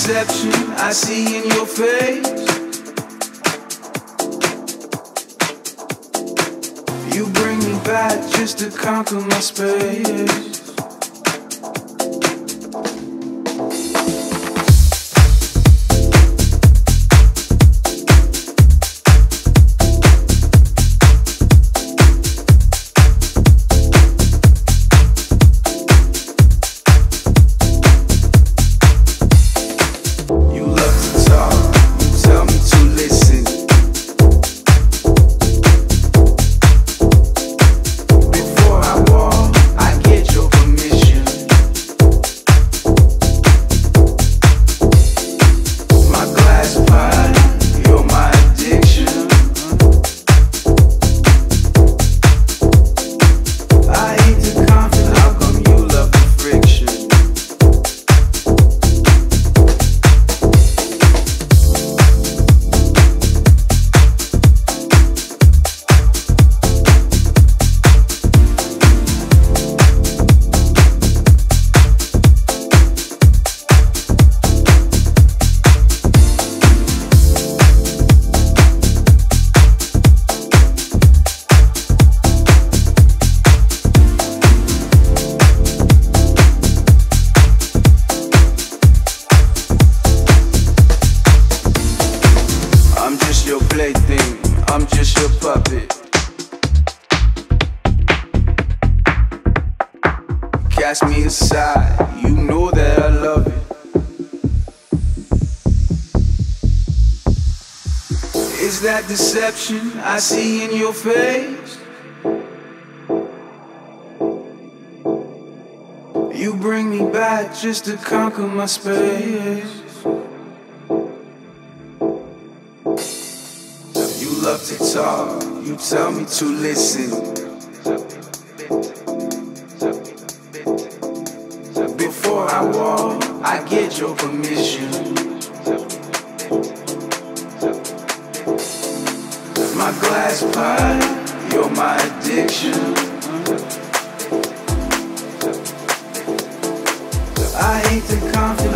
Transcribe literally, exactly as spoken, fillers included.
deception I see in your face? You bring me back just to conquer my space. I'm just your puppet. Cast me aside, you know that I love it. Is that deception I see in your face? You bring me back just to conquer my space. You love to talk, you tell me to listen. Before I walk, I get your permission. My glass pie, you're my addiction. I hate to confidence.